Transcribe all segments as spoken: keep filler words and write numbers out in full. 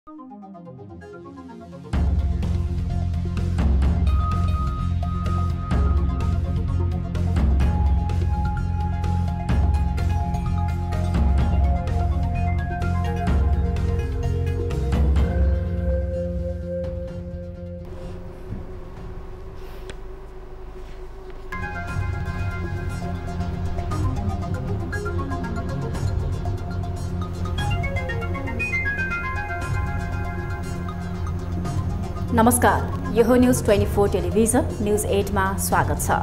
नमस्कार, यो हो न्यूज चौबिस टेलिभिजन न्यूज आठ मा स्वागत छ।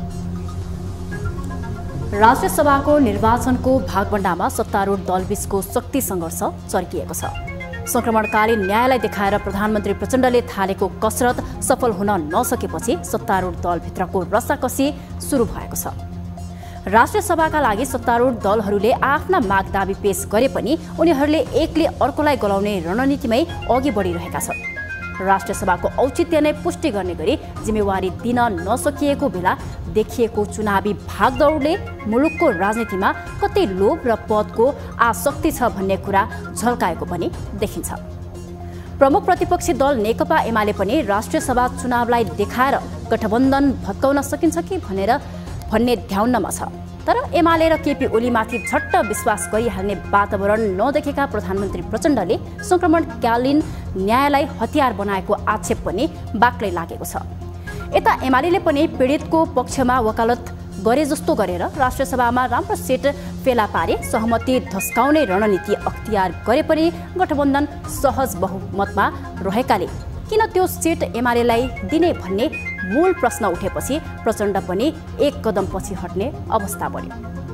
राष्ट्रिय सभाको निर्वाचनको भागवण्डामा सत्तारूढ दलबीचको शक्ति सङ्घर्ष चर्किएको छ। संक्रमणकालीन न्यायलाई देखाएर प्रधानमन्त्री प्रचण्डले थालेको कसरत सफल हुन नसकेपछि सत्तारूढ दलभित्रको रस्साकसी सुरु भएको छ। राष्ट्रिय सभाका लागि सत्तारूढ दलहरूले आफ्ना माग दाबी पेश गरे पनि उनीहरूले एकले अर्कोलाई गलाउने रणनीतिमै अघि बढिरहेका छन्। राष्ट्रिय सभाको औचित्य नै पुष्टि गर्ने गरी जिम्मेवारी दिन नसकिएको बेला देखिएको चुनावी भागदौडले मुलुकको राजनीतिमा कतै लोभ र पदको आसक्ति छ भन्ने कुरा झल्काएको पनि देखिन्छ। प्रमुख प्रतिपक्षी दल नेकपा एमाले पनि राष्ट्रिय सभा चुनावलाई देखाएर गठबन्धन भत्काउन सकिन्छ कि भनेर भन्ने ध्याउनमा छ। तर एमाले र केपी ओलीमाथि झट्ट विश्वास गरिहाल्ने वातावरण नदेखेका प्रधानमन्त्री प्रचण्डले संक्रमणकालीन न्यायलाई हतियार बनाएको आक्षेप पनि बाक्लै लागेको छ। यता एमाले पनि पीडितको पक्षमा वकालत गरे जस्तो गरेर राष्ट्रिय सभामा राम्रो सेट फेला पारे सहमति धस्काउने रणनीति अख्तियार गरे पनि गठबन्धन सहज बहुमतमा रहेकाले किन त्यो सेट एमालेलाई दिने भन्ने मूल प्रश्न उठेपछि प्रचण्ड पनि एक कदम पछि हट्ने अवस्था बन्यो।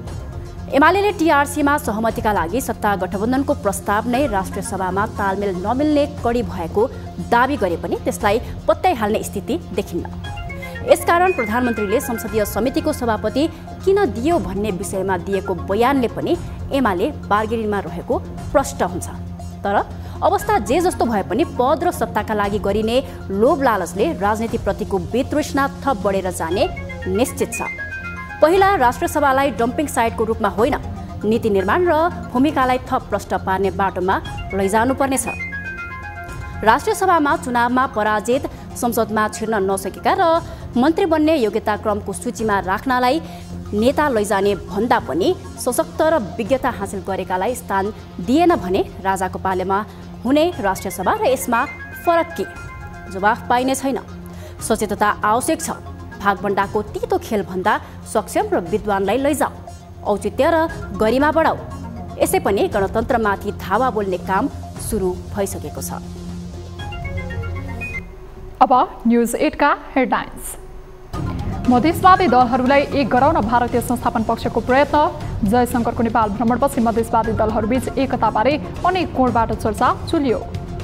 एमाले टीआरसीमा सहमतिका लागि सत्ता गठबन्धनको प्रस्ताव नै राष्ट्रिय सभामा तालमेल नमिल्ने कडी भएको दावी गरे पनि त्यसलाई पत्याइहाल्ने स्थिति देखिन्न। यसकारण प्रधानमन्त्रीले संसदीय समितिको सभापति किन दियो भन्ने विषयमा दिएको बयानले पनि एमाले बार्गेनिङमा रहेको प्रष्ट हुन्छ। तर अवस्था जे जस्तो भए पनि पद र सत्ताका लागि गरिने लोभ लालचले राजनीतिप्रतिको वितृष्णा थप बढेर जाने निश्चित छ। पहिला राष्ट्रिय सभालाई डम्पिङ साइटको रूपमा होइन, नीति निर्माण र भूमिकालाई थप प्रष्ट पार्ने बाटोमा लैजानुपर्नेछ। राष्ट्रिय सभामा चुनावमा पराजित, संसदमा छिर्न नसकेका र मन्त्री बन्ने योग्यता क्रमको सूचीमा राख्नलाई नेता लैजाने भन्दा पनि सशक्त र विज्ञता हासिल गरेकालाई स्थान दिएन भने राजाको पालेमा हुने राष्ट्रिय सभा र यसमा फरक के? जवाफ पाइने छैन। सचेतता आवश्यक छ। भागवण्डाको तितो खेलभन्दा सक्षम र विद्वानलाई लैजाऊ, औचित्य र गरिमा बढाऊ। यसै पनि गणतन्त्रमाथि धावा बोल्ने काम सुरु भइसकेको छ। अब न्यूज आठ का हेडलाइन्स। मधेसवादी दलहरूलाई एक गराउन भारतीय संस्थापन पक्षको प्रयत्न। जयशंकरको नेपाल भ्रमणपछि मधेसवादी दलहरूबीच एकताबारे अनेक कोणबाट चर्चा चुलियो।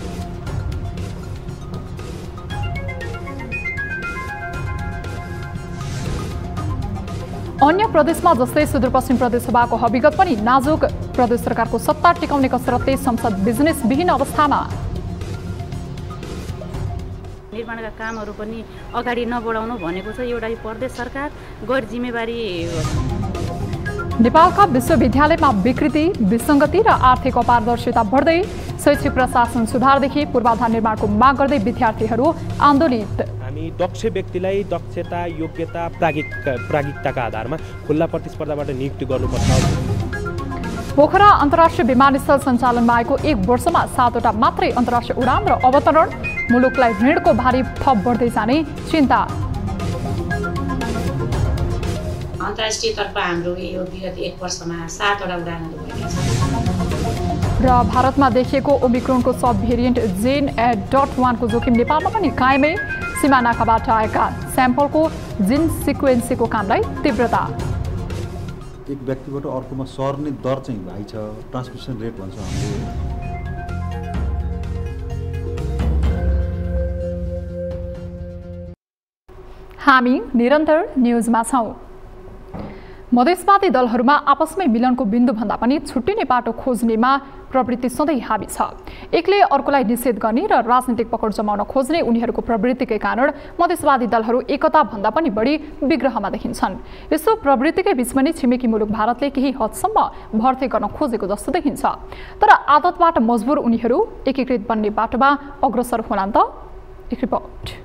अन्य प्रदेशमा जस्तै सुदूरपश्चिम प्रदेश सभाको हविगत पनि नाजुक। प्रदेश सरकारको सत्ता टिकाउने कसरतले संसद बिजनेस विहीन अवस्थामा। निर्माणका कामहरू पनि अगाडि नबढाउनु भनेको छ एउटा प्रदेश सरकार गैर जिम्मेवारी। नेपालका विश्वविद्यालयमा विकृति, विसङ्गति र आर्थिक अपारदर्शिता बढ्दै। शैक्षिक प्रशासन सुधारदेखि पूर्वाधार निर्माणको माग गर्दै विद्यार्थीहरू आन्दोलित। हामी दक्ष व्यक्तिलाई दक्षता, योग्यता, प्रागिक प्रागिकताका आधारमा खुल्ला प्रतिस्पर्धाबाट नियुक्ति गर्नुपर्छ। पोखरा अन्तर्राष्ट्रिय विमानस्थल सञ्चालनमा आएको एक वर्षमा सातवटा मात्रै अन्तर्राष्ट्रिय उडान र अवतरण। मुलुकलाई ऋणको भारी थप बढ्दै जाने चिन्ता। अन्तर्राष्ट्रिय तर्फ हाम्रो यो विगत एक वर्षमा सातवटा उडानहरू भएका छन्। र भारतमा देखिएको ओमिक्रोनको सब भेरिएन्ट जेन डट वानको जोखिम नेपालमा पनि कायमै। सीमानाकाबाट आएका स्याम्पलको जिन सिक्वेन्सीको कामलाई तीव्रता। एक व्यक्तिबाट अर्कोमा सर्ने दर चाहिँ हाई छ, ट्रान्समिसन रेट भन्छ हामीले। हामी निरन्तर न्युजमा छौँ। मधेसवादी दलहरूमा आपसमै मिलनको बिन्दुभन्दा पनि छुट्टिने बाटो खोज्नेमा प्रवृत्ति सधैँ हावी छ। एकले अर्कोलाई निषेध गर्ने र राजनीतिक पकड जमाउन खोज्ने उनीहरूको प्रवृत्तिकै कारण मधेसवादी दलहरू एकता भन्दा पनि बढी विग्रहमा देखिन्छन्। यसो प्रवृत्तिकै बीचमा नै छिमेकी मुलुक भारतले केही हदसम्म भर्ती गर्न खोजेको जस्तो देखिन्छ। तर आदतबाट मजबुर उनीहरू एकीकृत बन्ने बाटोमा अग्रसर होलान् त? एक रिपोर्ट।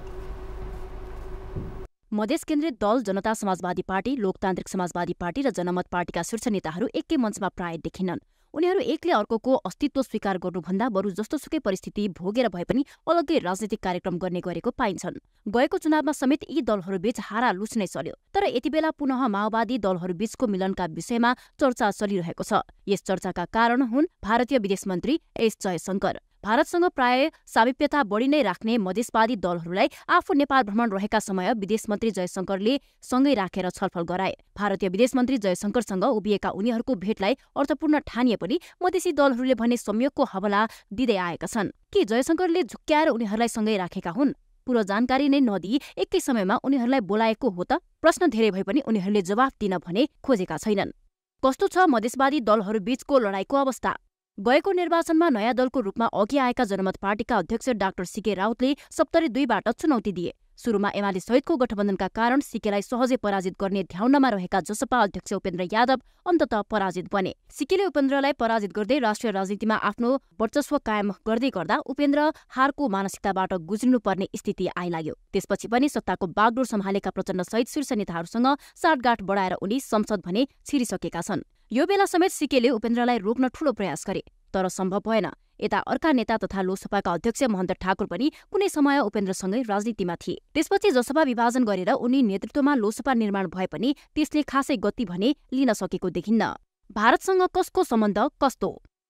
मधेस केन्द्रित दल जनता समाजवादी पार्टी, लोकतान्त्रिक समाजवादी पार्टी र जनमत पार्टीका शीर्ष नेताहरू एकै मञ्चमा प्राय देखिनन्। उनीहरू एकले अर्कोको अस्तित्व स्वीकार गर्नुभन्दा बरु जस्तोसुकै परिस्थिति भोगेर भए पनि अलग्गै राजनीतिक कार्यक्रम गर्ने गरेको पाइन्छन्। गएको चुनावमा समेत यी दलहरूबीच हारालुस नै चल्यो। तर यति बेला पुनः माओवादी दलहरूबीचको मिलनका विषयमा चर्चा चलिरहेको छ। यस चर्चाका कारण हुन् भारतीय विदेश मन्त्री एस जयशंकर। भारतसँग प्राय सामिप्यता बढी नै राख्ने मधेसवादी दलहरूलाई आफू नेपाल भ्रमण रहेका समय विदेश मन्त्री जयशंकरले सँगै राखेर छलफल गराए। भारतीय विदेश मन्त्री जयशंकरसँग उभिएका उनीहरूको भेटलाई अर्थपूर्ण ठानिए पनि मधेसी दलहरूले भने संयोगको हवाला दिँदै आएका छन्। के जयशंकरले झुक्क्याएर उनीहरूलाई सँगै राखेका हुन्? पूरो जानकारी नै नदिई एकै समयमा उनीहरूलाई बोलाएको हो त? प्रश्न धेरै भए पनि उनीहरूले जवाफ दिन भने खोजेका छैनन्। कस्तो छ मधेसवादी दलहरूबीचको लडाईँको अवस्था? गएको निर्वाचनमा नयाँ दलको रूपमा अघि आएका जनमत पार्टीका अध्यक्ष डाक्टर सीके राउतले सप्तरी दुईबाट चुनौती दिए। सुरुमा एमाले सहितको गठबन्धनका कारण सीकेलाई सहजै पराजित गर्ने ध्याउनमा रहेका जसपा अध्यक्ष उपेन्द्र यादव अन्ततः पराजित बने। सीकेले उपेन्द्रलाई पराजित गर्दै राष्ट्रिय राजनीतिमा आफ्नो वर्चस्व कायम गर्दै गर्दा उपेन्द्र हारको मानसिकताबाट गुज्रिनुपर्ने स्थिति आइलाग्यो। त्यसपछि पनि सत्ताको बागडोर सम्हालेका प्रचण्ड सहित शीर्ष नेताहरूसँग साँठगाँठ बढाएर उनी संसद भने छिरिसकेका छन्। यो बेला समेत सीकेले उपेन्द्रलाई रोक्न ठूलो प्रयास गरे, तर सम्भव भएन। यता अर्का नेता तथा लोकसभाका अध्यक्ष महन्त ठाकुर पनि कुनै समय उपेन्द्रसँगै राजनीतिमा थिए। त्यसपछि जसपा विभाजन गरेर उनी नेतृत्वमा लोकसभा निर्माण भए पनि त्यसले खासै गति भने लिन सकेको देखिन्न। भारतसँग कसको सम्बन्ध कस्तो?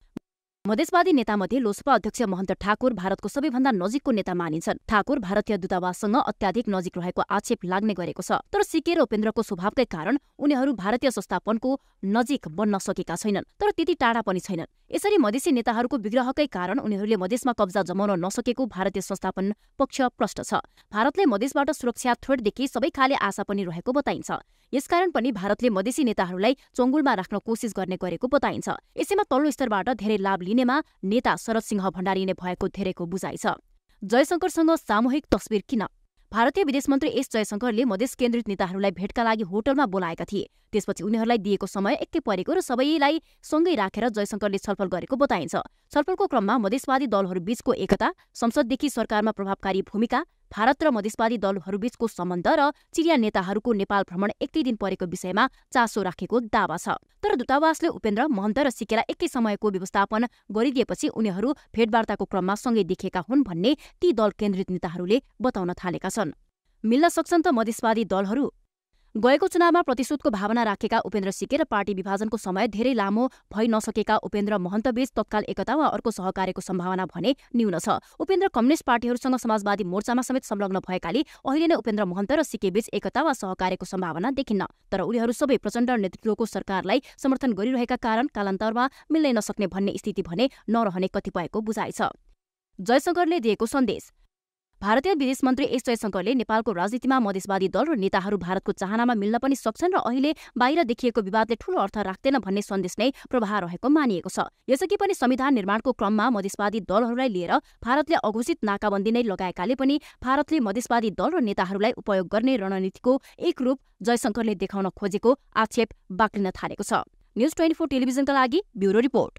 मधेसवादी नेतामध्ये लोकसभा अध्यक्ष महन्त ठाकुर भारतको सबैभन्दा नजिकको नेता मानिन्छन्। ठाकुर भारतीय दूतावाससँग अत्याधिक नजिक रहेको आक्षेप लाग्ने गरेको छ। तर सीके र उपेन्द्रको स्वभावकै कारण उनीहरू भारतीय संस्थापनको नजिक बन्न सकेका छैनन्, तर त्यति टाढा पनि छैनन्। यसरी मधेसी नेताहरूको विग्रहकै कारण उनीहरूले मधेसमा कब्जा जमाउन नसकेको भारतीय संस्थापन पक्ष प्रष्ट छ। भारतले मधेसबाट सुरक्षा थ्रेडदेखि सबै खाले आशा पनि रहेको बताइन्छ। यसकारण पनि भारतले मधेसी नेताहरूलाई चङ्गुलमा राख्न कोसिस गर्ने गरेको बताइन्छ। यसैमा तल्लो स्तरबाट धेरै लाभ लिनेमा नेता शरद सिंह भण्डारी नै भएको धेरैको बुझाइ छ। जयशंकरसँग सामूहिक तस्बिर किन? भारतीय विदेश मन्त्री एस जयशंकरले मधेस केन्द्रित नेताहरूलाई भेटका लागि होटलमा बोलाएका थिए। त्यसपछि उनीहरूलाई दिएको समय एकै परेको र सबैलाई सँगै राखेर जयशंकरले छलफल गरेको बताइन्छ। छलफलको क्रममा मधेसवादी दलहरूबीचको एकता, संसददेखि सरकारमा प्रभावकारी भूमिका, भारत र मधेसवादी दलहरूबीचको सम्बन्ध र चिरिया नेताहरूको नेपाल भ्रमण एकै दिन परेको विषयमा चासो राखेको दावा छ। तर दूतावासले उपेन्द्र, महन्त र सीकेलाई एकै समयको व्यवस्थापन गरिदिएपछि उनीहरू भेटवार्ताको क्रममा सँगै देखेका हुन् भन्ने ती दल केन्द्रित नेताहरूले बताउन थालेका छन्। मिल्न सक्छन् त मधेसवादी दलहरू? गएको चुनावमा प्रतिशोधको भावना राखेका उपेन्द्र सीके र पार्टी विभाजनको समय धेरै लामो भइ नसकेका उपेन्द्र महन्तबीच तत्काल एकता वा अर्को सहकार्यको सम्भावना भने न्यून छ। उपेन्द्र कम्युनिस्ट पार्टीहरूसँग समाजवादी मोर्चामा समेत संलग्न भएकाले अहिले नै उपेन्द्र महन्त र सीकेबीच एकता वा सहकार्यको सम्भावना देखिन्न। तर उनीहरू सबै प्रचण्ड नेतृत्वको सरकारलाई समर्थन गरिरहेका कारण कालान्तरमा मिल्नै नसक्ने भन्ने स्थिति भने नरहने कतिपयको बुझाइ छ। जयशंकरले दिएको सन्देश। भारतीय विदेश मन्त्री एस जयशंकरले नेपालको राजनीतिमा मधेसवादी दल र नेताहरू भारतको चाहनामा मिल्न पनि सक्छन् र अहिले बाहिर देखिएको विवादले ठूलो अर्थ राख्दैन भन्ने सन्देश नै प्रभाव रहेको मानिएको छ। यसअघि पनि संविधान निर्माणको क्रममा मधेसवादी दलहरूलाई लिएर भारतले अघोषित नाकाबन्दी नै लगाएकाले पनि भारतले मधेसवादी दल र नेताहरूलाई उपयोग गर्ने रणनीतिको एक रूप जयशंकरले देखाउन खोजेको आक्षेप बाक्लिन थालेको छ। न्यूज ट्वेन्टी फोर टेलिभिजनका लागि ब्युरो रिपोर्ट।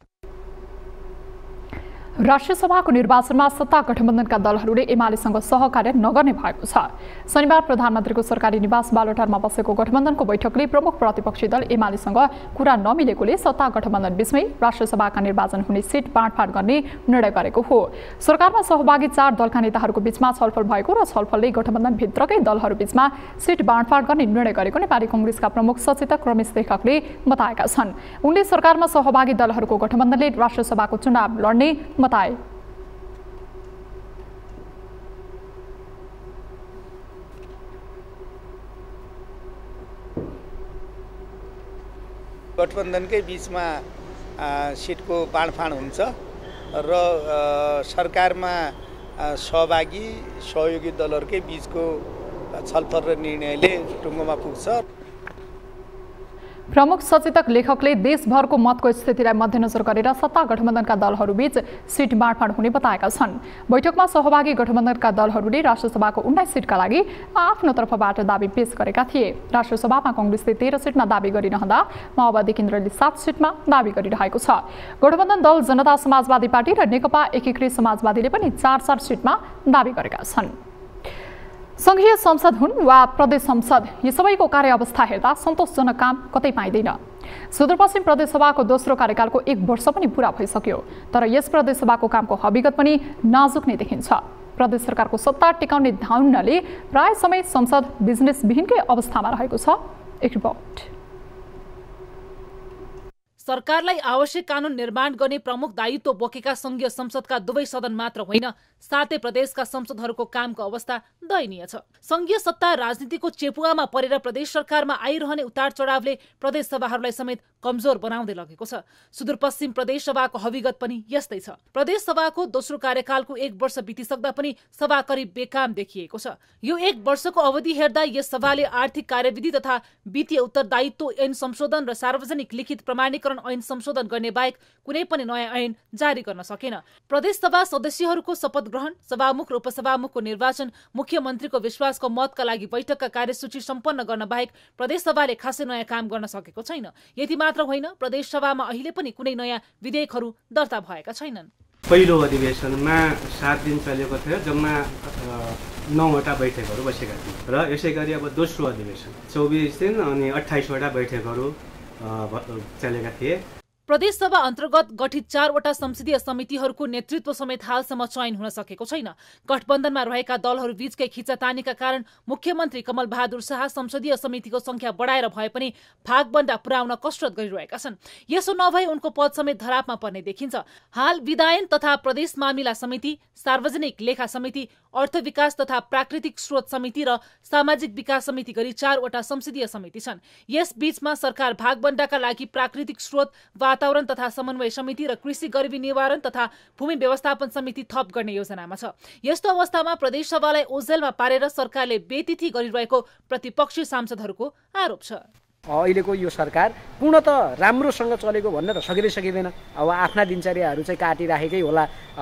राष्ट्रिय सभाको निर्वाचनमा सत्ता गठबन्धनका दलहरूले एमालेसँग सहकार्य नगर्ने भएको छ। शनिबार प्रधानमन्त्रीको सरकारी निवास बालोटारमा बसेको गठबन्धनको बैठकले प्रमुख प्रतिपक्षी दल एमालेसँग कुरा नमिलेकोले सत्ता गठबन्धन बीचमै राष्ट्रिय सभाका निर्वाचन हुने सिट बाँडफाँड गर्ने निर्णय गरेको हो। सरकारमा सहभागी चार दलका नेताहरूको बीचमा छलफल भएको र छलफलले गठबन्धनभित्रकै दलहरूबीचमा सिट बाँडफाँड गर्ने निर्णय गरेको नेपाली कांग्रेसका प्रमुख सचेतक रमेश लेखकले बताएका छन्। उनले सरकारमा सहभागी दलहरूको गठबन्धनले राष्ट्रिय सभाको चुनाव लड्ने बताए। गठबन्धनकै बीचमा सिटको बाँडफाँड हुन्छ र सरकारमा सहभागी सहयोगी दलहरूकै बीचको छलफल र निर्णयले टुङ्गोमा पुग्छ। प्रमुख सचेतक लेखकले देशभरको मतको स्थितिलाई मध्यनजर गरेर सत्ता गठबन्धनका दलहरूबीच सिट बाँडफाँड हुने बताएका छन्। बैठकमा सहभागी गठबन्धनका दलहरूले राष्ट्रसभाको उन्नाइस सिटका लागि आफ्नो तर्फबाट दाबी पेश गरेका थिए। राष्ट्रसभामा कङ्ग्रेसले तेह्र सिटमा दाबी गरिरहँदा माओवादी केन्द्रले सात सिटमा दाबी गरिरहेको छ। गठबन्धन दल जनता समाजवादी पार्टी र नेकपा एकीकृत समाजवादीले पनि चार चार सिटमा दाबी गरेका छन्। संघीय संसद हुन् वा प्रदेश संसद, यी सबैको कार्यावस्था हेर्दा सन्तोषजनक काम कतै पाइँदैन। सुदूरपश्चिम प्रदेशसभाको दोस्रो कार्यकालको एक वर्ष पनि पूरा भइसक्यो, तर यस प्रदेशसभाको कामको हकीकत पनि नाजुक नै देखिन्छ। प्रदेश सरकारको सत्ता टिकाउने धाउन्नले प्राय समय संसद बिजनेसविहीनकै अवस्थामा रहेको छ। एक रिपोर्ट। सरकारलाई आवश्यक कानून निर्माण गर्ने प्रमुख दायित्व बोकेका संघीय संसदका दुवै सदन मात्र होइन, सातै प्रदेशका संसदहरूको कामको अवस्था दयनीय छ। संघीय सत्ता राजनीतिको चेपुवामा परेर प्रदेश सरकारमा आइरहने उतार चढावले प्रदेश सभाहरूलाई समेत कमजोर बनाउँदै लगेको छ। सुदूरपश्चिम प्रदेश सभाको हकीकत पनि यस्तै छ। प्रदेश सभाको दोस्रो कार्यकालको एक वर्ष बितिसक्दा पनि सभा करिब बेकाम देखिएको छ। यो एक वर्षको अवधि हेर्दा यस सभाले आर्थिक कार्यविधि तथा वित्तीय उत्तरदायित्व ऐन संशोधन र सार्वजनिक लिखित प्रमाणीकरण ऐन संशोधन गर्ने बाहेक कुनै पनि नयाँ ऐन जारी गर्न सकेन। प्रदेश सभा सदस्यहरूको शपथ ग्रहण, सभामुख र उपसभामुखको निर्वाचन, मुख्यमन्त्रीको विश्वासको मतका लागि बैठकका कार्यसूची सम्पन्न गर्न बाहेक प्रदेश सभाले खासै नयाँ काम गर्न सकेको छैन। यति मात्र होइन, प्रदेश सभामा अहिले पनि कुनै नयाँ विधेयकहरू दर्ता भएका छैनन्। पहिलो अधिवेशनमा सात दिन चलेको थियो, जम्मा नौवटा बैठकहरू बसेका थिए र यसै गरी अब दोस्रो अधिवेशन चौबिस दिन अनि अठाइसवटा बैठकहरू चलेका थिए। प्रदेश सभा अन्तर्गत गठित चारवटा संसदीय समितिहरूको नेतृत्व समेत हालसम्म चयन हुन सकेको छैन। गठबन्धनमा रहेका दलहरू बीचकै खिचातानीका कारण मुख्यमन्त्री कमल बहादुर शाह संसदीय समितिको संख्या बढाएर भए पनि भागबण्डा पुर्याउन कसरत गरिरहेका छन्। यसो नभए उनको पद समेत धरापमा पर्ने देखिन्छ। हाल विधायन तथा प्रदेश मामिला समिति, सार्वजनिक लेखा समिति, अर्थ विकास तथा प्राकृतिक स्रोत समिति र सामाजिक विकास समिति गरी चारवटा संसदीय समिति छन्। यस बीचमा सरकार भागबण्डाका लागि प्राकृतिक स्रोत, वातावरण तथा समन्वय समिति र कृषि गरिबी निवारण तथा भूमि व्यवस्थापन समिति थप गर्ने योजनामा छ। यस्तो अवस्थामा प्रदेश सभालाई ओझेलमा पारेर सरकारले बेतिथि गरिरहेको प्रतिपक्षी सांसदहरूको आरोप छ। अहिलेको यो सरकार पूर्णतः राम्रोसँग चलेको भन्न त सकिँदै सकिँदैन। अब आफ्ना दिनचर्याहरू चाहिँ काटिराखेकै होला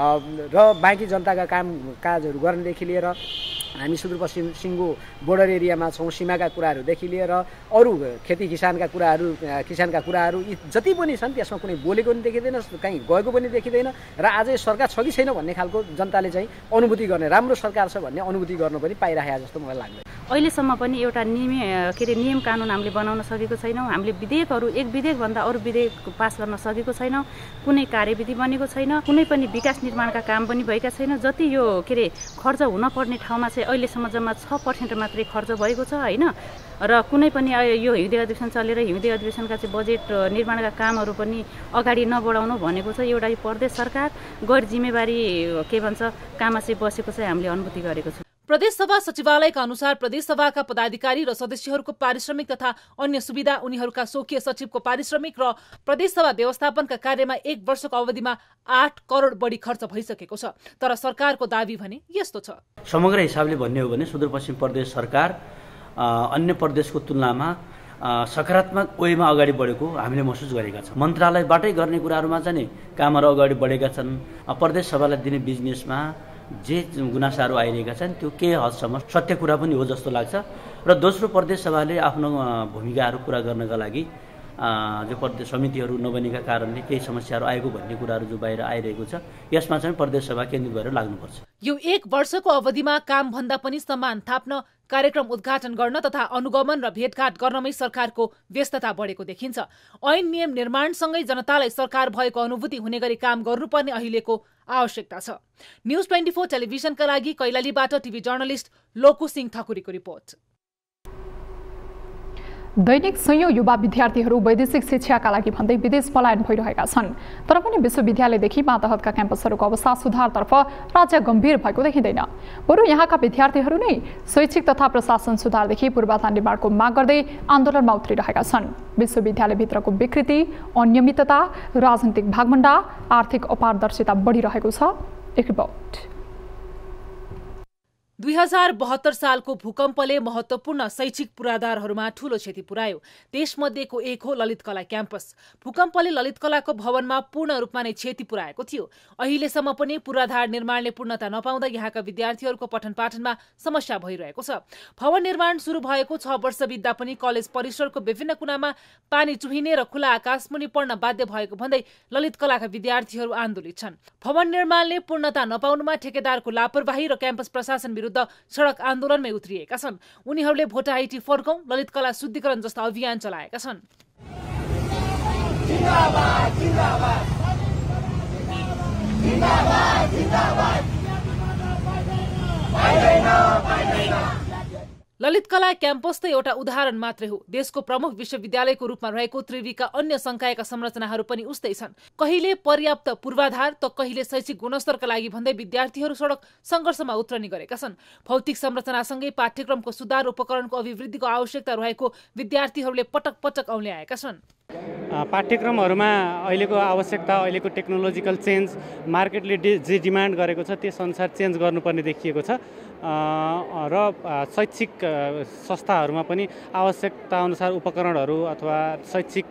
र बाँकी जनताका काम काजहरू गर्नेदेखि लिएर हामी सुदूरपश्चिम सिङ्गो बोर्डर एरियामा छौँ, सीमाका कुराहरूदेखि लिएर अरू खेती किसानका कुराहरू किसानका कुराहरू यी जति पनि छन् त्यसमा कुनै बोलेको पनि देखिँदैन, कहीँ गएको पनि देखिँदैन र आज सरकार छ कि छैन भन्ने खालको जनताले चाहिँ अनुभूति गर्ने, राम्रो सरकार छ भन्ने अनुभूति गर्न पनि पाइरहेको जस्तो मलाई लाग्दैन। अहिलेसम्म पनि एउटा नियम के अरे नियम कानुन हामीले बनाउन सकेको छैनौँ। हामीले विधेयकहरू एक विधेयकभन्दा अरू विधेयक पास गर्न सकेको छैनौँ। कुनै कार्यविधि बनेको छैन, कुनै पनि विकास निर्माणका काम पनि भएका छैन। जति यो के अरे खर्च हुनपर्ने ठाउँमा चाहिँ अहिलेसम्म जम्मा छ पर्सेन्ट मात्रै खर्च भएको छ होइन। र कुनै पनि यो हिउँदे अधिवेशन चलेर हिउँदे अधिवेशनका चाहिँ बजेट निर्माणका कामहरू पनि अगाडि नबढाउनु भनेको छ। एउटा प्रदेश सरकार गैर जिम्मेवारी के भन्छ काममा चाहिँ बसेको चाहिँ हामीले अनुभूति गरेको छ। प्रदेश सभा सचिवालयका अनुसार प्रदेश सभाका पदाधिकारी र सदस्यहरूको पारिश्रमिक तथा अन्य सुविधा, उनीहरूका स्वकीय सचिवको पारिश्रमिक र प्रदेश सभा व्यवस्थापनका कार्यमा एक वर्षको अवधिमा आठ करोड बढी खर्च भइसकेको छ। तर सरकारको दावी भने यस्तो छ। समग्र हिसाबले भन्ने हो भने सुदूरपश्चिम प्रदेश सरकार अन्य प्रदेशको तुलनामा सकारात्मक वेमा अगाडि बढेको हामीले महसुस गरेका छौँ। मन्त्रालयबाटै गर्ने कुराहरूमा चाहिँ कामहरू अगाडि बढेका छन्। प्रदेश सभालाई दिने बिजनेसमा जे गुनासाहरू आइरहेका छन् त्यो केही हदसम्म सत्य कुरा पनि हो जस्तो लाग्छ। र दोस्रो प्रदेश सभाले आफ्नो भूमिकाहरू पुरा गर्नका लागि जो प्रदेश समितिहरू नबनेका कारणले केही समस्याहरू आएको भन्ने कुराहरू जो बाहिर आइरहेको छ, यसमा चाहिँ प्रदेश सभा केन्द्रित भएर लाग्नुपर्छ। यो एक वर्षको अवधिमा काम भन्दा पनि सम्मान थाप्न, कार्यक्रम उद्घाटन गर्न तथा अनुगमन र भेटघाट गर्नमै सरकारको व्यस्तता बढेको देखिन्छ। ऐन नियम निर्माणसँगै जनतालाई सरकार भएको अनुभूति हुने गरी काम गर्नुपर्ने अहिलेको आवश्यकता छ। न्युज ट्वेन्टी फोर टेलिभिजनका लागि कैलालीबाट टिभी जर्नलिस्ट लोकु सिंह ठकुरीको रिपोर्ट। दैनिक सयौं युवा विद्यार्थीहरू वैदेशिक शिक्षाका लागि भन्दै विदेश पलायन भइरहेका छन्। तर पनि विश्वविद्यालयदेखि मातहतका क्याम्पसहरूको अवस्था सुधारतर्फ राज्य गम्भीर भएको देखिँदैन। बरु यहाँका विद्यार्थीहरू नै शैक्षिक तथा प्रशासन सुधारदेखि पूर्वाधार निर्माणको माग गर्दै आन्दोलनमा उत्रिरहेका छन्। विश्वविद्यालयभित्रको विकृति, अनियमितता, राजनीतिक भागभण्डा, आर्थिक अपारदर्शिता बढिरहेको छ। एक रिपोर्ट। दुई हजार बहत्तर सालको भूकम्पले महत्वपूर्ण शैक्षिक पूर्वाधारहरूमा ठूलो क्षति पुर्यायो। त्यसमध्येको एक हो ललित कला क्याम्पस। भूकम्पले ललित कलाको भवनमा पूर्ण रूपमा नै क्षति पुर्याएको थियो। अहिलेसम्म पनि पूर्वाधार निर्माणले पूर्णता नपाउँदा यहाँका विद्यार्थीहरूको पठन पाठनमा समस्या भइरहेको छ। भवन निर्माण सुरु भएको छ वर्ष बित्दा पनि कलेज परिसरको विभिन्न कुनामा पानी चुहिने र खुला आकाशमुनि पढ्न बाध्य भएको भन्दै ललित कलाका विद्यार्थीहरू आन्दोलित छन्। भवन निर्माणले पूर्णता नपाउनुमा ठेकेदारको लापरवाही र क्याम्पस प्रशासन विरुद्ध सडक आन्दोलनमै उत्रिएका छन्। उनीहरूले भोटाहाइटी फर्कौं, ललित कला शुद्धिकरण जस्ता अभियान चलाएका छन्। ललित कला क्याम्पस त एउटा उदाहरण मात्रै हो। देशको प्रमुख विश्वविद्यालयको रूपमा रहेको त्रिवीका अन्य संकायका संरचनाहरू पनि उस्तै छन्। कहिले पर्याप्त पूर्वाधार त कहिले शैक्षिक गुणस्तरका लागि भन्दै विद्यार्थीहरू सडक सङ्घर्षमा उत्रने गरेका छन्। भौतिक संरचनासँगै पाठ्यक्रमको सुधार, उपकरणको अभिवृद्धिको आवश्यकता रहेको विद्यार्थीहरूले पटक पटक औल्याएका छन्। पाठ्यक्रमहरूमा अहिलेको आवश्यकता, अहिलेको टेक्नोलोजिकल चेन्ज, मार्केटले जे डिमान्ड गरेको छ त्यस अनुसार चेन्ज गर्नुपर्ने देखिएको छ र शैक्षिक संस्थाहरूमा पनि आवश्यकता अनुसार उपकरणहरू अथवा शैक्षिक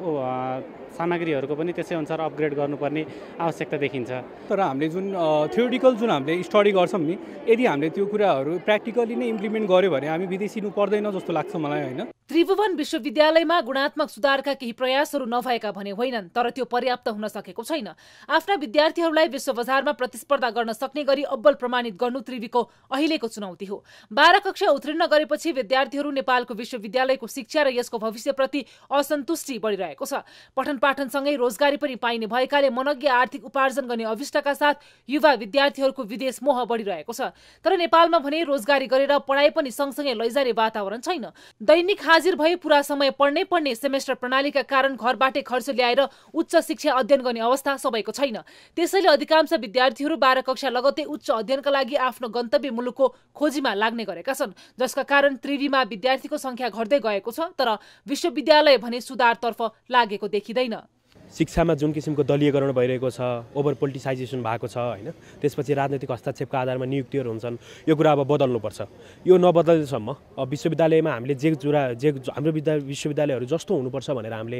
सामग्रीहरूको पनि त्यसै अनुसार अपग्रेड गर्नुपर्ने आवश्यकता देखिन्छ। तर हामीले जुन थ्योरिटिकल जुन हामीले स्टडी गर्छौँ नि, यदि हामीले त्यो कुराहरू प्र्याक्टिकली नै इम्प्लिमेन्ट गर्यो भने हामी विदेशिनु पर्दैन जस्तो लाग्छ मलाई। होइन, त्रिभुवन विश्वविद्यालयमा गुणात्मक सुधारका केही प्रयासहरू नभएका भने होइनन्, तर त्यो पर्याप्त हुन सकेको छैन। आफ्ना विद्यार्थीहरूलाई विश्व बजारमा प्रतिस्पर्धा गर्न सक्ने गरी अब्बल प्रमाणित गर्नु त्रिवीको अहिलेको चुनौती हो। बाह्र कक्षा उत्तीर्ण गरेपछि विद्यार्थीहरू नेपालको विश्वविद्यालयको शिक्षा र यसको भविष्यप्रति असन्तुष्टि बढिरहेको छ। पठन पाठनसँगै रोजगारी पनि पाइने भएकाले मनज्ञ आर्थिक उपार्जन गर्ने अभिष्टका साथ युवा विद्यार्थीहरूको विदेश मोह बढिरहेको छ। तर नेपालमा भने रोजगारी गरेर पढाइ पनि सँगसँगै लैजाने वातावरण छैन। दैनिक हाजिर भई पूरा समय पढ्नै पर्ने सेमेस्टर प्रणालीका कारण घरबाटै खर्च ल्याएर उच्च शिक्षा अध्ययन गर्ने अवस्था सबैको छैन। त्यसैले अधिकांश विद्यार्थीहरू बाह्र कक्षा लगत्तै उच्च अध्ययनका लागि आफ्नो गन्तव्य मुलुकको खोजीमा लाग्ने गरेका छन्, जसका कारण त्रिवीमा विद्यार्थीको संख्या घट्दै गएको छ। तर विश्वविद्यालय भने सुधारतर्फ लागेको देखिँदैन। शिक्षामा जुन किसिमको दलीयकरण भइरहेको छ, ओभर पोलिटिसाइजेसन भएको छ, होइन, त्यसपछि राजनैतिक हस्तक्षेपका आधारमा नियुक्तिहरू हुन्छन्। यो कुरा अब बदल्नुपर्छ। यो नबदलेसम्म अब विश्वविद्यालयमा हामीले जे जुरा जे हाम्रो विद्या विश्वविद्यालयहरू जस्तो हुनुपर्छ भनेर हामीले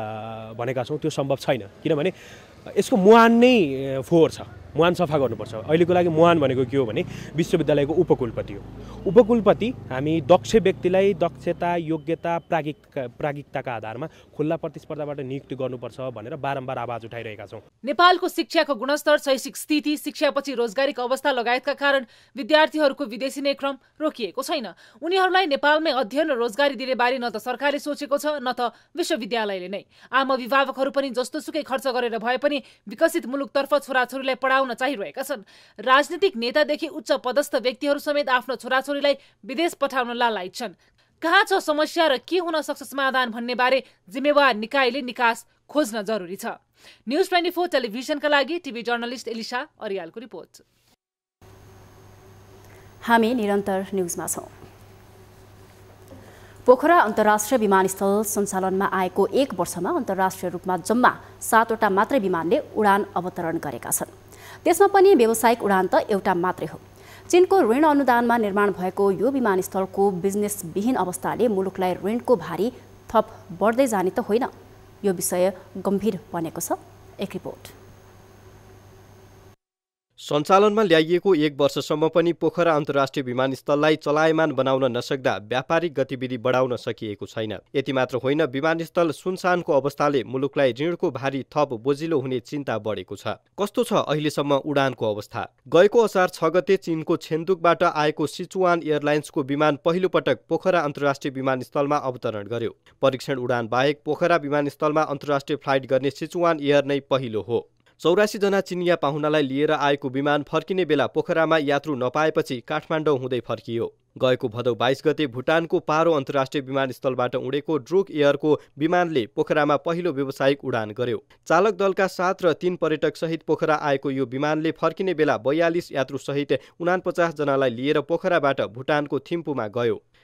भनेका छौँ त्यो सम्भव छैन। किनभने यसको मुहान नै फोहोर छ। मुहान सफा गर्नुपर्छ। अहिलेको लागि मुहान भनेको के हो भने विश्वविद्यालयको उपकुलपति हो। उपकुलपति हामी दक्ष व्यक्तिलाई दक्षता, योग्यता, प्रागिक प्रागिकताका आधारमा खुल्ला प्रतिस्पर्धाबाट नियुक्ति गर्नुपर्छ भनेर बारम्बार आवाज उठाइरहेका छौँ। नेपालको शिक्षाको गुणस्तर, शैक्षिक स्थिति, शिक्षापछि रोजगारीको अवस्था लगायतका कारण विद्यार्थीहरूको विदेशिने क्रम रोकिएको छैन। उनीहरूलाई नेपालमै अध्ययन र रोजगारी दिने बारे न त सरकारले सोचेको छ न त विश्वविद्यालयले नै। आम अभिभावकहरू पनि जस्तोसुकै खर्च गरेर भए पनि विकसित मुलुकतर्फ छोराछोरीलाई पढाउन चाहिरहेका छन्। राजनीतिक नेतादेखि उच्च पदस्थ व्यक्तिहरू समेत आफ्नो छोराछोरीलाई विदेश पठाउन लालायित छन्। कहाँ छ समस्या र के हुन सक्छ समाधान भन्ने बारे जिम्मेवार निकायले निकास खोज्न जरुरी छ। न्युज ट्वेन्टी फोर टेलिभिजनका लागि टिभी जर्नलिस्ट एलिसा अरियालको रिपोर्ट। हामी निरन्तर न्युजमा छौँ। पोखरा अन्तर्राष्ट्रिय विमानस्थल सञ्चालनमा आएको एक वर्षमा अन्तर्राष्ट्रिय रूपमा जम्मा सातवटा मात्रै विमानले उडान अवतरण गरेका छन्। त्यसमा पनि व्यावसायिक उडान त एउटा मात्रै हो। चीनको ऋण अनुदानमा निर्माण भएको यो विमानस्थलको बिजनेसविहीन अवस्थाले मुलुकलाई ऋणको भारी थप बढ्दै जाने त होइन। यो विषय गम्भीर बनेको छ। एक रिपोर्ट। सञ्चालनमा ल्याइएको एक वर्षसम्म पनि पोखरा अन्तर्राष्ट्रिय विमानस्थललाई चलायमान बनाउन नसक्दा व्यापारिक गतिविधि बढाउन सकिएको छैन। यति मात्र होइन, विमानस्थल सुनसानको अवस्थाले मुलुकलाई ऋणको भारी थप बोजिलो हुने चिन्ता बढेको छ। कस्तो छ अहिलेसम्म उडानको अवस्था? गएको असार छ गते चीनको छेन्दुकबाट आएको सिचुवान एयरलाइन्सको विमान पहिलो पटक पोखरा अन्तर्राष्ट्रिय विमानस्थलमा अवतरण गर्यो। परीक्षण उडान बाहेक पोखरा विमानस्थलमा अन्तर्राष्ट्रिय फ्लाइट गर्ने सिचुवान एयर नै पहिलो हो। चौरासी जना चिनिया पाहुनालाई लिएर आएको विमान फर्किने बेला पोखरामा यात्रु नपाएपछि काठमाडौँ हुँदै फर्कियो। गएको भदौ बाइस गते भुटानको पारो अन्तर्राष्ट्रिय विमानस्थलबाट उडेको ड्रुक एयरको विमानले पोखरामा पहिलो व्यावसायिक उडान गर्यो। चालक दलका सात र तीन पर्यटक सहित पोखरा आएको यो विमानले फर्किने बेला बयालिस यात्रु सहित उनापचास जनालाई लिएर पोखराबाट भुटानको थिम्पूमा गयो।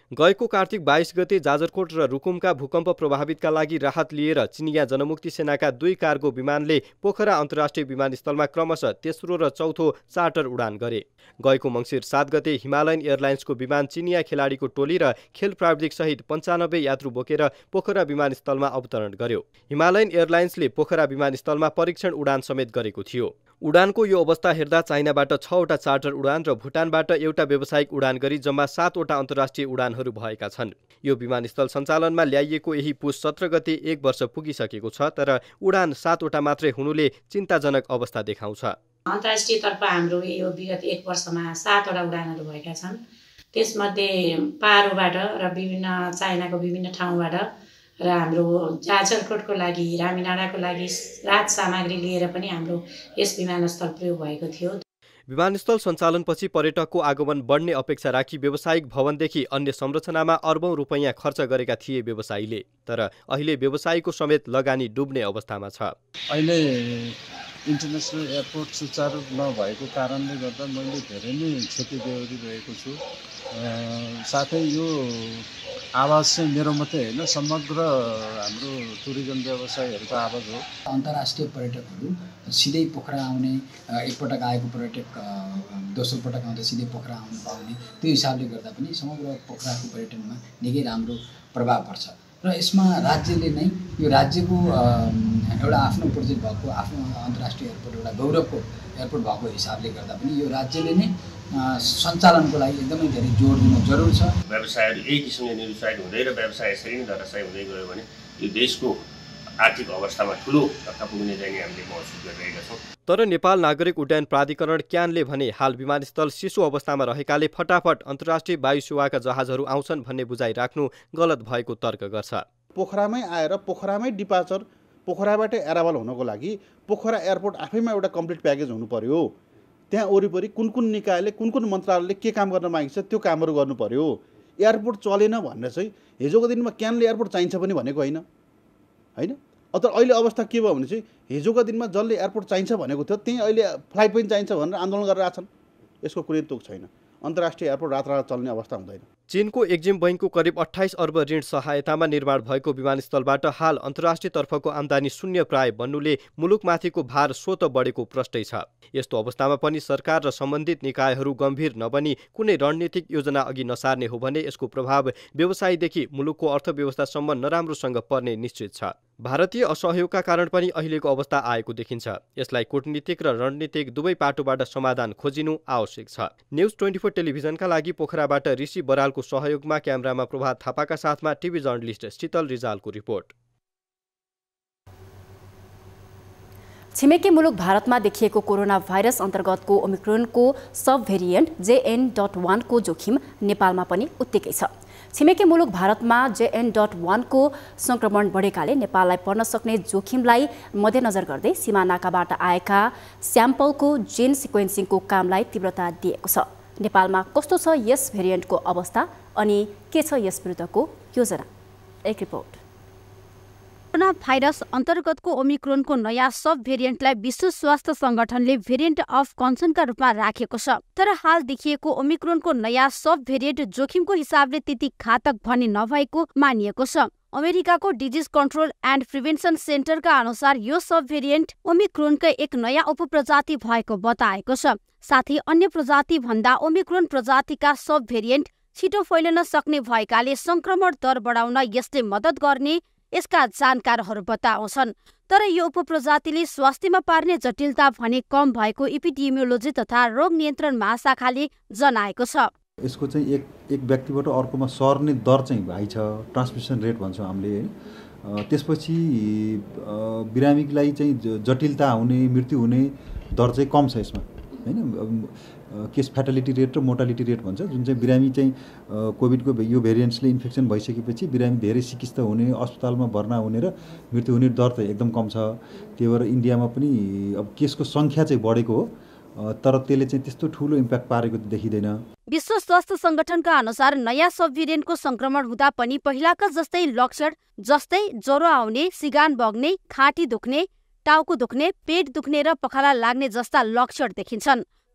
गएको कार्तिक बाइस गते जाजरकोट र रुकुमका भूकम्प प्रभावितका लागि राहत लिएर चिनिया जनमुक्ति सेनाका दुई कार्गो विमानले पोखरा अन्तर्राष्ट्रिय विमानस्थलमा क्रमशः तेस्रो र चौथो चार्टर उडान गरे। गएको मङ्सिर सात गते हिमालयन एयरलाइन्सको विमान चिनिया खेलाडीको टोली र खेल प्राविधिक सहित पन्चानब्बे यात्रु बोकेर पोखरा विमानस्थलमा अवतरण गर्यो। हिमालयन एयरलाइन्सले पोखरा विमानस्थलमा परीक्षण उडान समेत गरेको थियो। उडानको यो अवस्था हेर्दा चाइनाबाट छवटा चार्टर उडान र भुटानबाट एउटा व्यावसायिक उडान गरी जम्मा सातवटा अन्तर्राष्ट्रिय उडानहरू भएका छन्। यो विमानस्थल सञ्चालनमा ल्याइएको यही पुस सत्र गते एक वर्ष पुगिसकेको छ, तर उडान सातवटा मात्रै हुनुले चिन्ताजनक अवस्था देखाउँछ। अन्तर्राष्ट्रिय तर्फ हाम्रो यो विगत एक वर्षमा सातवटा उडानहरू भएका छन्। त्यसमध्ये पारोबाट र विभिन्न चाइनाको विभिन्न ठाउँबाट र हाम्रो जाजरकोटको लागि रामीनाडाको लागि राहत सामग्री लिएर पनि हाम्रो यस विमानस्थल प्रयोग भएको थियो। विमानस्थल सञ्चालनपछि पर्यटकको आगमन बढ्ने अपेक्षा राखी व्यावसायिक भवनदेखि अन्य संरचनामा अर्बौं रुपैयाँ खर्च गरेका थिए व्यवसायीले, तर अहिले व्यवसायीको समेत लगानी डुब्ने अवस्थामा छ। अहिले इन्टरनेसनल एयरपोर्ट सुचारू नभएको कारणले गर्दा मैले धेरै नै क्षति बेहोरिरहेको छु। साथै यो आवाज चाहिँ मेरो मात्रै होइन, समग्र हाम्रो टुरिज्म व्यवसायीहरूको आवाज हो। अन्तर्राष्ट्रिय पर्यटकहरू सिधै पोखरा आउने, एकपटक आएको पर्यटक दोस्रो पटक आउँदा सिधै पोखरा आउनु पाउने, त्यो हिसाबले गर्दा पनि समग्र पोखराको पर्यटनमा निकै राम्रो प्रभाव पर्छ। र यसमा राज्यले नै यो राज्यको एउटा आफ्नो प्रोजेक्ट भएको, आफ्नो अन्तर्राष्ट्रिय एयरपोर्ट एउटा गौरवको एयरपोर्ट भएको हिसाबले गर्दा पनि यो राज्यले नै सञ्चालनको लागि एकदमै धेरै जोड दिन जरुरी छ। व्यवसायहरू यही किसिमले निरुत्साहित हुँदै र व्यवसाय यसरी नै धराशायी हुँदै गयो भने यो देशको आर्थिक अवस्थामा ठुलो धक्का पुग्ने चाहिँ हामीले महसुस गरिरहेका छौँ। तर नेपाल नागरिक उड्डयन प्राधिकरण क्यानले भने हाल विमानस्थल शिशु अवस्थामा रहेकाले फटाफट अन्तर्राष्ट्रिय वायु सेवाका जहाजहरू आउँछन् भन्ने बुझाइ राख्नु गलत भएको तर्क गर्छ। पोखरामै आएर पोखरामै डिपार्चर, पोखराबाटै एरावल हुनको लागि पोखरा एयरपोर्ट आफैमा एउटा कम्प्लिट प्याकेज हुनु पर्यो। त्यहाँ वरिपरि कुन कुन निकायले कुन कुन मन्त्रालयले के काम गर्न मागिन्छ त्यो कामहरू गर्नु पर्यो। एयरपोर्ट चलेन भनेर चाहिँ हिजोको दिनमा क्यानले एयरपोर्ट चाहिन्छ पनि भनेको होइन होइन तर अहिले अवस्था के भयो भने चाहिँ हिजोको दिनमा जसले एयरपोर्ट चाहिन्छ भनेको थियो त्यही अहिले फ्लाइट पनि चाहिन्छ भनेर आन्दोलन गरेर छन्। यसको कुनै तुक छैन। अन्तर्राष्ट्रिय एयरपोर्ट रातरात चल्ने अवस्था हुँदैन। चीनको एक्जिम बैंकको करिब अट्ठाइस अर्ब ऋण सहायतामा निर्माण भएको विमानस्थलबाट हाल अन्तर्राष्ट्रिय तर्फको आम्दानी शून्य प्राय बन्नुले मुलुकमाथिको भार स्वत बढेको प्रष्टै छ। यस्तो अवस्थामा पनि सरकार र सम्बन्धित निकायहरू गम्भीर नबनी कुनै रणनीतिक योजना अघि नसार्ने हो भने यसको प्रभाव व्यवसायदेखि मुलुकको अर्थव्यवस्थासम्म नराम्रोसँग पर्ने निश्चित छ। भारतीय असहयोगका कारण पनि अहिलेको अवस्था आएको देखिन्छ। यसलाई कूटनीतिक र रणनीतिक दुवै पाटोबाट समाधान खोजिनु आवश्यक छ। न्युज ट्वेन्टी फोर टेलिभिजनका लागि पोखराबाट ऋषि बरालको सहयोगमा क्यामेरामा प्रभात थापाका साथमा टिभी जर्नलिस्ट शीतल रिजालको रिपोर्ट। छिमेकी मुलुक भारतमा देखिएको कोरोना भाइरस अन्तर्गतको ओमिक्रोनको सब भेरिएन्ट जेएन डट वानको जोखिम नेपालमा पनि उत्तिकै छ। छिमेकी मुलुक भारतमा जेएन डट वानको संक्रमण बढेकाले नेपाललाई पर्न सक्ने जोखिमलाई मध्यनजर गर्दै सीमानाकाबाट आएका स्याम्पलको जीन सिक्वेन्सिङको कामलाई तीव्रता दिएको छ। नेपालमा कस्तो छ यस भेरिएन्टको अवस्था अनि के छ यस विरुद्धको योजना? एक रिपोर्ट। कोरोना भाइरस अन्तर्गतको ओमिक्रोनको नयाँ सब भेरिएन्टलाई विश्व स्वास्थ्य संगठनले भेरिएन्ट अफ कन्सर्नका रूपमा राखेको छ। तर हाल देखिएको ओमिक्रोनको नयाँ सब भेरिएन्ट जोखिमको हिसाबले त्यति घातक भन्ने नभएको मानिएको छ। अमेरिकाको डिजिज कन्ट्रोल एन्ड प्रिभेन्सन सेन्टरका अनुसार यो सब भेरिएन्ट ओमिक्रोनकै एक नयाँ उपप्रजाति भएको बताएको छ। साथै अन्य प्रजाति भन्दा ओमिक्रोन प्रजातिका सब भेरिएन्ट छिटो फैलन सक्ने भएकाले संक्रमण दर बढाउन यसले मद्दत गर्ने यसका जानकारहरू बताउँछन्। तर यो उपप्रजातिले स्वास्थ्यमा पार्ने जटिलता भने कम भएको इपिडेमियोलोजी तथा रोग नियन्त्रण महाशाखाले जनाएको छ। यसको चाहिँ एक एक व्यक्तिबाट अर्कोमा सर्ने दर चाहिँ हाई छ, ट्रान्समिसन रेट भन्छौँ हामीले है। त्यसपछि बिरामीलाई चाहिँ जटिलता हुने, मृत्यु हुने दर चाहिँ कम छ यसमा हैन। केस फ्याटालिटी रेट र मोर्टालिटी रेट भन्छ, जुन चाहिँ बिरामी चाहिँ कोभिडको यो भेरिएन्ट्सले इन्फेक्सन भइसकेपछि बिरामी धेरै चिकित्सा हुने, अस्पतालमा भर्ना हुने र मृत्यु हुने दर त एकदम कम छ। त्यही भएर इन्डियामा पनि अब केसको सङ्ख्या चाहिँ बढेको हो, तर त्यसले चाहिँ त्यस्तो ठुलो इम्प्याक्ट पारेको देखिँदैन। विश्व स्वास्थ्य संगठनका अनुसार नयाँ सब भेरिएन्टको संक्रमण हुँदा पनि पहिलाका जस्तै लक्षण जस्तै ज्वरो आउने, सिगान बग्ने, खाँटी दुख्ने, टाउको दुख्ने, पेट दुख्ने र पखाला लाग्ने जस्ता लक्षण देखिन्छन्।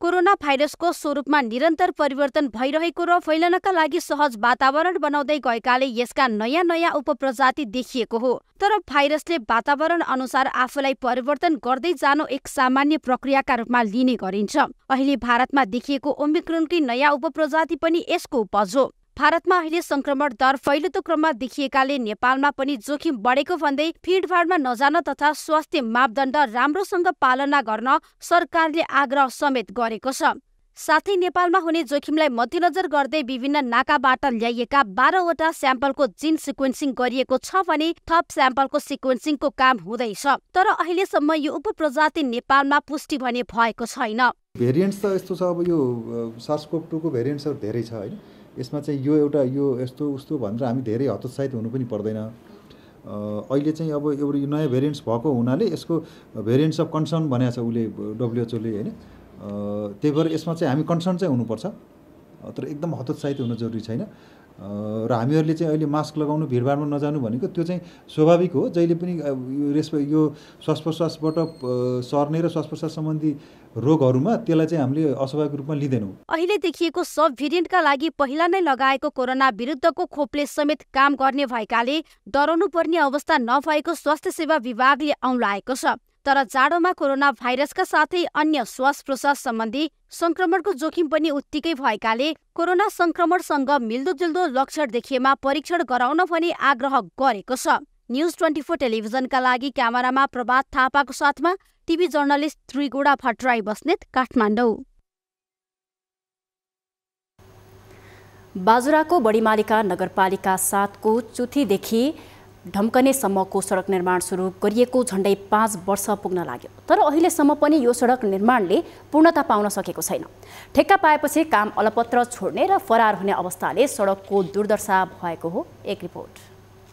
कोरोना भाइरसको स्वरूपमा निरन्तर परिवर्तन भइरहेको र फैलनका लागि सहज वातावरण बनाउँदै गएकाले यसका नयाँ नयाँ उपप्रजाति देखिएको हो। तर भाइरसले वातावरण अनुसार आफूलाई परिवर्तन गर्दै जानु एक सामान्य प्रक्रियाका रूपमा लिने गरिन्छ। अहिले भारतमा देखिएको ओमिक्रोनकै नयाँ उपप्रजाति पनि यसको उपज हो। भारतमा अहिले संक्रमण दर फैलिँदो क्रममा देखिएकाले नेपालमा पनि जोखिम बढेको भन्दै भिडभाडमा नजान तथा स्वास्थ्य मापदण्ड राम्रोसँग पालना गर्न सरकारले आग्रह समेत गरेको छ। साथै नेपालमा हुने जोखिमलाई मध्यनजर गर्दै विभिन्न नाकाबाट ल्याइएका बाह्रवटा स्याम्पलको जिन सिक्वेन्सिङ गरिएको छ भने थप स्याम्पलको सिक्वेन्सिङको काम हुँदैछ। तर अहिलेसम्म यो उपप्रजाति नेपालमा पुष्टि भने भएको छैन। भेरिएन्ट्स त यस्तो छ, अब यो सार्स कोभ टू को भेरिएन्ट्सहरू धेरै छ होइन। यसमा चाहिँ यो एउटा यो यस्तो उस्तो भनेर हामी धेरै हतोत्साहित हुनु पनि पर्दैन। अहिले चाहिँ अब एउटा यो नयाँ भेरिएन्ट्स भएको हुनाले यसको भेरिएन्ट्स अफ कन्सर्न भनेको छ उसले डब्लुएचओले होइन। त्यही भएर यसमा चाहिँ हामी कन्सर्न चाहिँ हुनुपर्छ, तर एकदम हतोत्साहित हुनु जरुरी छैन। र हामीहरूले चाहिँ अहिले मास्क लगाउनु, भिडभाडमा नजानु भनेको त्यो चाहिँ स्वाभाविक हो। जहिले पनि यो रेस यो श्वास प्रश्वासबाट सर्ने र श्वास प्रश्वास सम्बन्धी रोगहरूमा त्यसलाई चाहिँ हामीले अस्वाभाविक रूपमा लिँदैनौँ। अहिले देखिएको सब भेरिएन्टका लागि पहिला नै लगाएको कोरोना विरुद्धको खोपले समेत काम गर्ने भएकाले डराउनु पर्ने अवस्था नभएको स्वास्थ्य सेवा विभागले औँलाएको छ। तर जाडोमा कोरोना भाइरसका साथै अन्य श्वास प्रश्वास सम्बन्धी संक्रमणको जोखिम पनि उत्तिकै भएकाले कोरोना संक्रमणसँग मिल्दोजुल्दो लक्षण देखिएमा परीक्षण गराउन भने आग्रह गरेको छ। न्युज ट्वेन्टी फोर टेलिभिजनका लागि क्यामेरामा प्रभात थापाको साथमा टिभी जर्नलिस्ट त्रिगुडा भट्टराई बस्नेत, काठमाडौँ। बाजुराको बडीमालिका नगरपालिका सातको चुथीदेखि ढम्कनेसम्मको सडक निर्माण सुरु गरिएको झण्डै पाँच वर्ष पुग्न लाग्यो। तर अहिलेसम्म पनि यो सडक निर्माणले पूर्णता पाउन सकेको छैन। ठेक्का पाएपछि काम अलपत्र छोड्ने र फरार हुने अवस्थाले सडकको दुर्दशा भएको हो। एक रिपोर्ट।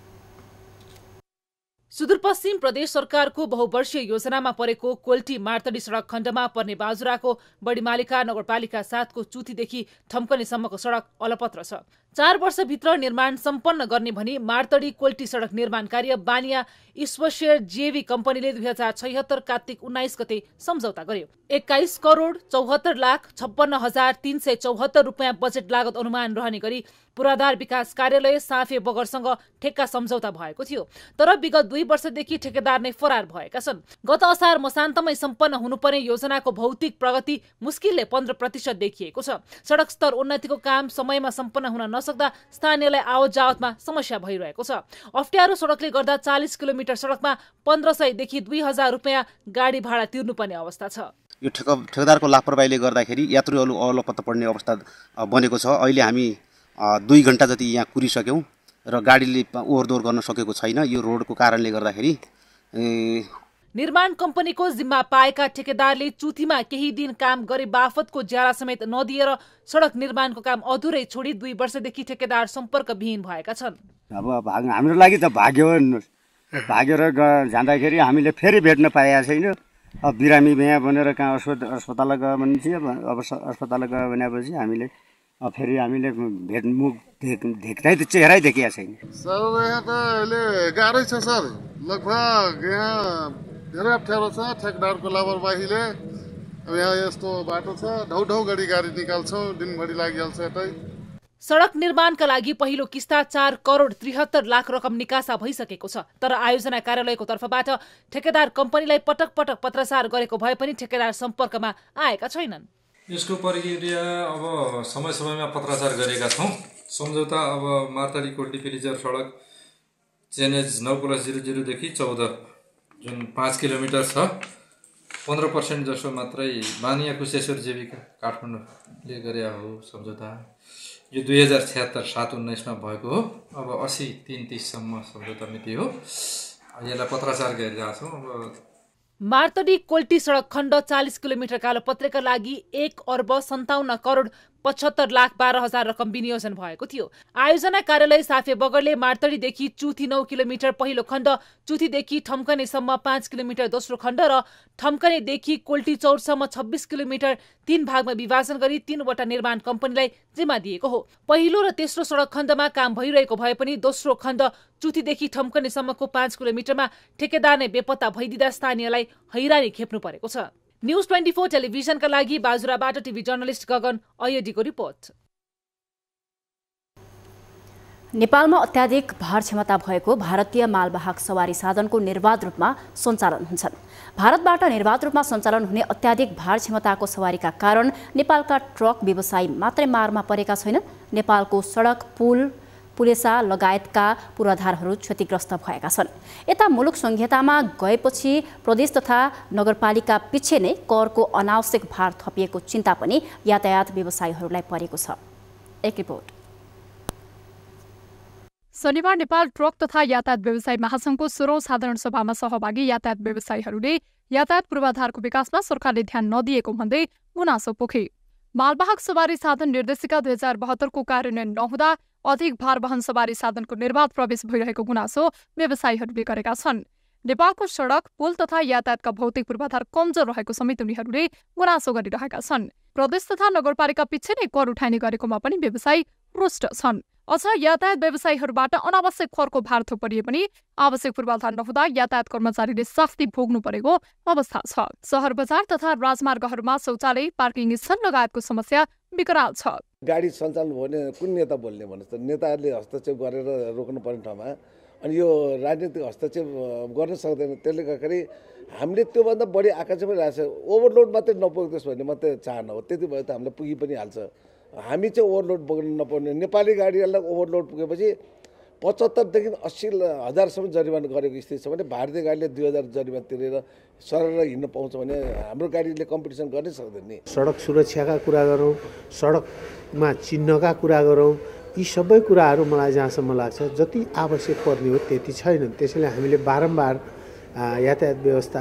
सुदूरपश्चिम प्रदेश सरकारको बहुवर्षीय योजनामा परेको कोल्टी मार्तडी सडक खण्डमा पर्ने बाजुराको बडीमालिका नगरपालिका सातको चुथीदेखि ठम्कनेसम्मको सडक अलपत्र छ। चार वर्षभित्र निर्माण सम्पन्न गर्ने भनी मार्तडी कोल्टी सडक निर्माण कार्य बानिया ईश्वरशेर जेवी कम्पनीले दुई हजार छयत्तर कार्तिक उन्नाइस गते सम्झौता गर्यो। एक्काइस करोड चौहत्तर लाख छप्पन्न हजार तीन सय चौहत्तर रुपियाँ बजेट लागत अनुमान रहने गरी पूर्वाधार विकास कार्यालय साफे बगरसँग ठेक्का सम्झौता भएको थियो। तर विगत दुई वर्षदेखि ठेकेदार नै फरार भएका छन्। गत असार मसान्तमै सम्पन्न हुनुपर्ने योजनाको भौतिक प्रगति मुस्किलले पन्ध्र प्रतिशत देखिएको छ। सडक स्तर उन्नतिको काम समयमा सम्पन्न हुन नसक्दा स्थानीयलाई आवत जावतमा समस्या भइरहेको छ। अप्ठ्यारो सडकले गर्दा चालिस किलोमिटर सडकमा पन्ध्र सयदेखि दुई हजार रुपियाँ गाडी भाडा तिर्नुपर्ने अवस्था छ। यो ठेकेदारको लापरवाहीले गर्दाखेरि यात्रुहरू अलपत्ता पर्ने अवस्था बनेको छ। अहिले हामी दुई घन्टा जति यहाँ कुरिसक्यौँ र गाडीले ओहोरदोहोर गर्न सकेको छैन यो रोडको कारणले गर्दाखेरि। निर्माण कम्पनीको जिम्मा पाएका ठेकेदारले चुथीमा केही दिन काम गरे बाफतको ज्याला समेत नदिएर सडक निर्माणको काम अधुरै छोडी दुई वर्षदेखि ठेकेदार सम्पर्कविहीन भएका छन्। अब हाम्रो लागि त भाग्य भागेर जाँदाखेरि हामीले फेरि भेट्न पाएका छैन। अब बिरामी यहाँ भनेर कहाँ अस्पताल गयो भनेपछि अब अस्पताल गयो भनेपछि हामीले फेरि हामीले भेटमुख देख्दै चेहरै देखिया छैन। सर यहाँ त अहिले गाह्रै छ सर। लगभग यहाँ धेरै अप्ठ्यारो छ ठेकेदारको लापरवाहीले। अब यहाँ यस्तो बाटो छ ढौ ढौ गरी गाडी निकाल्छौँ दिनभरि लागिहाल्छ यतै। सडक निर्माणका लागि पहिलो किस्ता चार करोड त्रिहत्तर लाख रकम निकासा भइसकेको छ। तर आयोजना कार्यालयको तर्फबाट ठेकेदार कम्पनीलाई पटक पटक पत्रचार गरेको भए पनि ठेकेदार सम्पर्कमा आएका छैनन्। यसको प्रक्रिया अब समय समयमा पत्रचार गरेका छौँ। सम्झौता अब मार्तडी कोल्टी पेलिजर सडक चेनेज नौ प्लस जिरो जिरोदेखि चौध जुन पाँच किलोमिटर छ पन्ध्र पर्सेन्ट जसो मात्रै बानिया कुशेश्वर जेविका काठमाडौँले गरे हो सम्झौता। यो दुई हजार छयत्तर सात उन्नाइसमा भएको हो। अब असी तिन तिससम्म सम्झौता मिति हो। यसलाई पत्रचार गरिरहेका छौँ। अब मार्तडी कोल्टी सडक खण्ड चालिस किलोमिटर कालोपत्रेका लागि एक अर्ब सन्ताउन्न करोड पचहत्तर लाख बाह्र हजार रकम विनियोजन भएको थियो। आयोजना कार्यालय साफे बगरले मार्तडीदेखि चुथी नौ किलोमिटर पहिलो खण्ड, चुथीदेखि ठम्कनेसम्म पाँच किलोमिटर दोस्रो खण्ड र ठम्कनेदेखि कोल्टी चौरसम्म छब्बिस किलोमिटर तीन भागमा विभाजन गरी तीनवटा निर्माण कम्पनीलाई जिम्मा दिएको हो। पहिलो र तेस्रो सडक खण्डमा काम भइरहेको भए पनि दोस्रो खण्ड चुथीदेखि ठम्कनेसम्मको पाँच किलोमिटरमा ठेकेदार नै बेपत्ता भइदिँदा स्थानीयलाई हैरानी खेप्नु परेको छ। न्युज ट्वेन्टी फोर टेलिभिजनका लागि बाजुराबाट टिभी जर्नलिस्ट गगन अयोडीको रिपोर्ट। नेपालमा अत्याधिक भार क्षमता भएको भारतीय मालवाहक सवारी साधनको निर्बाध रूपमा सञ्चालन हुन्छन्। भारतबाट निर्बाध रूपमा सञ्चालन हुने अत्याधिक भार क्षमताको सवारीका कारण नेपालका ट्रक व्यवसायी मात्रै मारमा परेका छैनन्। नेपालको सडक, पुल, पुलेसा लगायतका पूर्वाधारहरू क्षतिग्रस्त भएका छन्। यता मुलुक संहितामा गएपछि प्रदेश तथा नगरपालिका पिच्छे नै करको अनावश्यक भार थपिएको चिन्ता पनि यातायात व्यवसायीहरूलाई परेको छ। एक रिपोर्ट। शनिबार नेपाल ट्रक तथा यातायात व्यवसायी महासंघको सोह्रौं साधारण सभामा सहभागी यातायात व्यवसायीहरूले यातायात पूर्वाधारको विकासमा सरकारले ध्यान नदिएको भन्दै गुनासो पोखे। मालवाहक सवारी साधन निर्देशिका दुई हजार बहत्तरको कार्यान्वयन नहुँदा अधिक भार वहन सवारी साधनको निर्बाध प्रवेश भइरहेको गुनासो व्यवसायीहरूले गरेका छन्। नेपालको सडक, पुल तथा यातायातका भौतिक पूर्वाधार कमजोर रहेको समेत उनीहरूले गुनासो गरिरहेका छन्। प्रदेश तथा नगरपालिका पिच्छे नै कर उठाइने गरेकोमा पनि व्यवसायी रुष्ट छन्। अझ यातायात व्यवसायीहरूबाट अनावश्यक करको भार थोपरिए पनि आवश्यक पूर्वाधार नहुँदा यातायात कर्मचारीले शास्ति भोग्नु परेको अवस्था छ। शहर बजार तथा राजमार्गहरूमा शौचालय, पार्किङ स्थल लगायतको समस्या विकराल छ। गाडी सञ्चालन भने कुन नेता बोल्ने भन्नुहोस् त? नेताहरूले हस्तक्षेप गरेर रोक्नुपर्ने ठाउँमा अनि यो राजनीतिक हस्तक्षेप गर्न सक्दैन। त्यसले गर्दाखेरि हामीले त्योभन्दा बढी आकाङ्क्षा पनि राखेको छ। ओभरलोड मात्रै नपुगोस् भन्ने मात्रै चाहना हो। त्यति भयो त हामीलाई पुगी पनि हाल्छ। हामी चाहिँ ओभरलोड बोक्नु नपर्ने। नेपाली गाडीहरूलाई ओभरलोड पुगेपछि पचहत्तरदेखि अस्सी हजारसम्म जरिमाना गरेको स्थिति छ भने भारतीय गाडीले दुई हजार जरिमाना तिरेर सरल हिँड्न पाउँछ भने हाम्रो गाडीले कम्पिटिसन गर्नै सक्दैन नि। सडक सुरक्षाका कुरा गरौँ, सडकमा चिन्हका कुरा गरौँ, यी सबै कुराहरू मलाई जहाँसम्म लाग्छ जति आवश्यक पर्ने हो त्यति छैनन्। त्यसैले हामीले बारम्बार यातायात व्यवस्था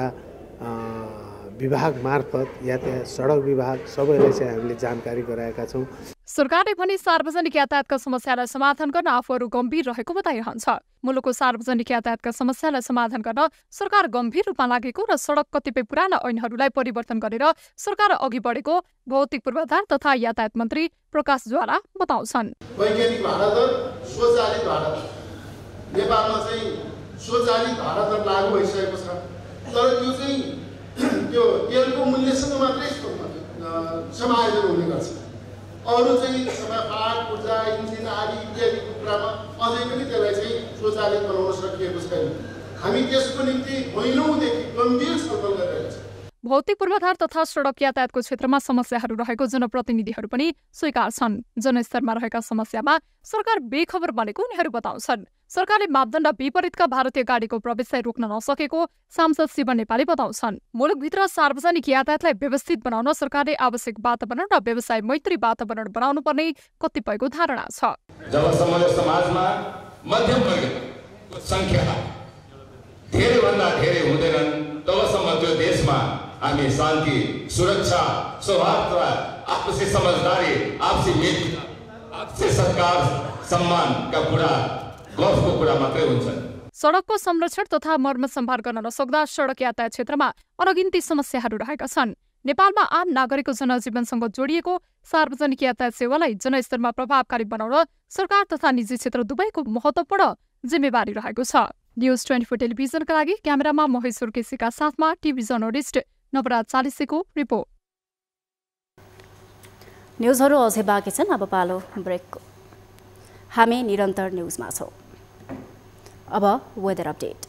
विभाग मार्फत यातायात सडक विभाग सबैलाई चाहिँ हामीले जानकारी गराएका छौँ। सरकारले भने सार्वजनिक यातायातका समस्यालाई समाधान गर्न आफूहरू गम्भीर रहेको बताइरहन्छ। मुलुकको सार्वजनिक यातायातका समस्यालाई समाधान गर्न सरकार गम्भीर रूपमा लागेको र सडक कतिपय पुराना ऐनहरूलाई परिवर्तन गरेर सरकार अघि बढेको भौतिक पूर्वाधार तथा यातायात मन्त्री प्रकाश ज्वाला बताउँछन्। वैज्ञानिक भाडा दर, स्वचालित भाडा दर नेपालमा चाहिँ स्वचालित भाडा दर लागू भइसकेको छ। तर त्यो चाहिँ त्यो तेलको मूल्यसँग मात्रै समायोजन हुने गर्छ। अरू चाहिँ पाट, ऊर्जा, इन्जिन आदि इत्यादिको कुरामा अझै पनि त्यसलाई चाहिँ स्वचालित बनाउन सकिएको छैन। हामी त्यसको निम्ति महिनौदेखि गम्भीर छलफल गरिरहेका छौँ। भौतिक पूर्वाधार तथा सडक यातायातको क्षेत्रमा समस्याहरू रहेको जनप्रतिनिधिहरू पनि स्वीकार छन्। जनस्तरमा रहेका समस्यामा सरकार बेखबर बनेको उनीहरू बताउँछन्। सरकारले मापदण्ड विपरीतका भारतीय गाडीको प्रवेशलाई रोक्न नसकेको सांसद शिव नेपाली बताउँछन्। मुलुकभित्र सार्वजनिक यातायातलाई व्यवस्थित बनाउन सरकारले आवश्यक वातावरण र व्यवसाय मैत्री वातावरण बनाउनु पर्ने कतिपयको धारणा छ। जबसम्म यो समाजमा मध्यम वर्गको संख्या धेरैभन्दा धेरै हुँदैनन् तबसम्म त्यो देशमा हामी शान्ति, सुरक्षा, सौहार्द, आपसी समझदारी, आपसी मित्र, आपसी सत्कार, सम्मानका कुरा गफको कुरा मात्रै हुन्छन्। सडकको संरक्षण तथा मर्मत सम्भार गर्न नसक्दा सडक यातायात क्षेत्रमा अनगिन्ती समस्याहरू रहेका छन्। नेपालमा आम नागरिकको जनजीवनसँग जोडिएको सार्वजनिक यातायात सेवालाई जनस्तरमा प्रभावकारी बनाउन सरकार तथा निजी क्षेत्र दुवैको महत्त्वपूर्ण जिम्मेवारी रहेको छ। न्युज ट्वेन्टी फोर टेलिभिजनका लागि क्यामेरामा महेश्वर केसीका साथमा टिभी जर्नलिस्ट नवराज चालिसेको रिपोर्ट। न्युजहरू अझै बाँकी छन्, अब पालो ब्रेकको। हामी निरन्तर न्युजमा छौँ। अब वेदर अपडेट।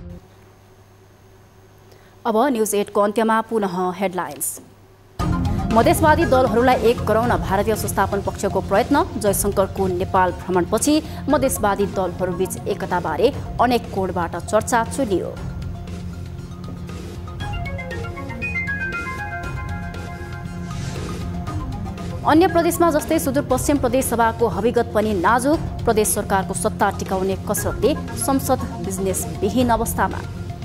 अब न्युज एटको अन्त्यमा पुनः हेडलाइन्स। मधेसवादी दलहरूलाई एक गराउन भारतीय संस्थापन पक्षको प्रयत्न। जयशंकरको नेपाल भ्रमणपछि मधेसवादी दलहरूबीच एकताबारे अनेक कोणबाट चर्चा चलियो। अन्य प्रदेशमा जस्तै सुदूरपश्चिम प्रदेश सभाको हविगत पनि नाजुक। प्रदेश सरकारको सत्ता टिकाउने कसरतले संसद बिजनेसविहीन अवस्थामा।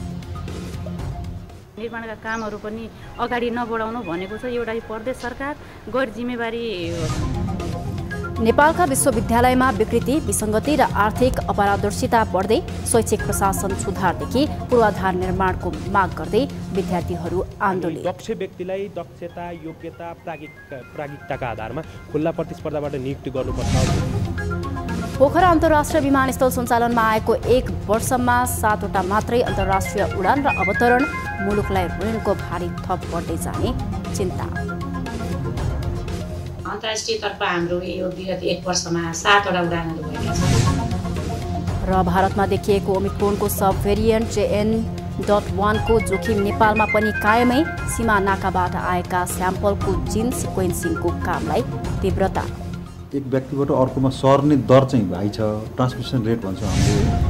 निर्माणका कामहरू पनि अगाडि नबढाउनु भनेको छ एउटा प्रदेश सरकार गैर जिम्मेवारी। नेपालका विश्वविद्यालयमा विकृति, विसङ्गति र आर्थिक अपारदर्शिता बढ्दै शैक्षिक प्रशासन सुधारदेखि पूर्वाधार निर्माणको माग गर्दै विद्यार्थीहरू आन्दोलन। दक्ष व्यक्तिलाई दक्षता, योग्यता, प्रागिक प्रागिकताका आधारमा खुल्ला प्रतिस्पर्धाबाट नियुक्ति गर्नुपर्छ। पोखरा अन्तर्राष्ट्रिय विमानस्थल सञ्चालनमा आएको एक वर्षमा सातवटा मात्रै अन्तर्राष्ट्रिय उडान र अवतरण। मुलुकलाई ऋणको भारी थप बढ्दै जाने चिन्ता। अन्तर्राष्ट्रिय तर्फ हाम्रो यो विगत एक वर्षमा सातवटा उडानहरू भएका छन्। र भारतमा देखिएको ओमिक्रोनको सब भेरिएन्ट जेएन डट वानको जोखिम नेपालमा पनि कायमै। सीमा नाकाबाट आएका स्याम्पलको जिन सिक्वेन्सिङको कामलाई तीव्रता। एक व्यक्तिबाट अर्कोमा सर्ने दर चाहिँ भाइ छ, ट्रान्समिसन रेट भन्छौँ हामीले।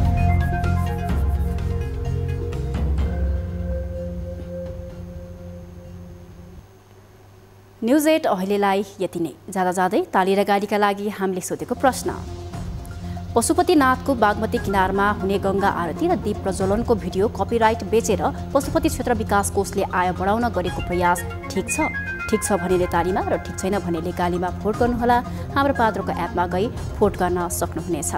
न्युज एट अहिलेलाई यति नै। जाँदा जाँदै ताली र गाडीका लागि हामीले सोधेको प्रश्न। पशुपतिनाथको बागमती किनारमा हुने गङ्गा आरती र दीप प्रज्वलनको भिडियो कपिराइट बेचेर पशुपति क्षेत्र विकास कोषले आय बढाउन गरेको प्रयास ठिक छ? ठिक छ भनेले तालीमा र ठिक छैन भनेले गालीमा भोट गर्नुहोला। हाम्रो पात्रोको एपमा गई भोट गर्न सक्नुहुनेछ।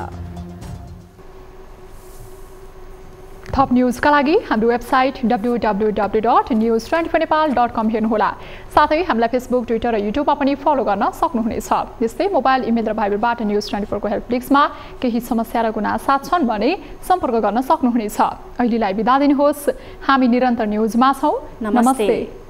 थप न्युजका लागि हाम्रो website W W W dot news twenty four Nepal dot com हेर्नुहोला। साथै हामीलाई फेसबुक, ट्विटर र युट्युबमा पनि फलो गर्न सक्नुहुनेछ। यस्तै मोबाइल, इमेल र भाइबरबाट न्युज ट्वेन्टी फोरको हेल्प डेस्कमा केही समस्या र गुनासा छन् भने सम्पर्क गर्न सक्नुहुनेछ। अहिलेलाई बिदा दिनुहोस्। हामी निरन्तर न्युजमा छौँ। नमस्ते।